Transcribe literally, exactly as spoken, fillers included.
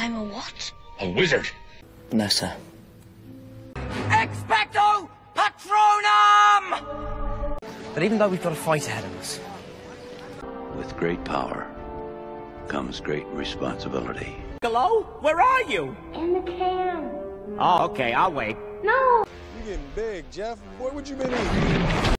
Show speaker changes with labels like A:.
A: I'm a what?
B: A wizard.
C: No, sir.
D: Expecto Patronum!
C: But even though we've got a fight ahead of us...
E: With great power comes great responsibility.
D: Hello? Where are you?
A: In the can.
D: Oh, okay, I'll wait.
A: No!
F: You getting big, Jeff. Boy, what you been eating?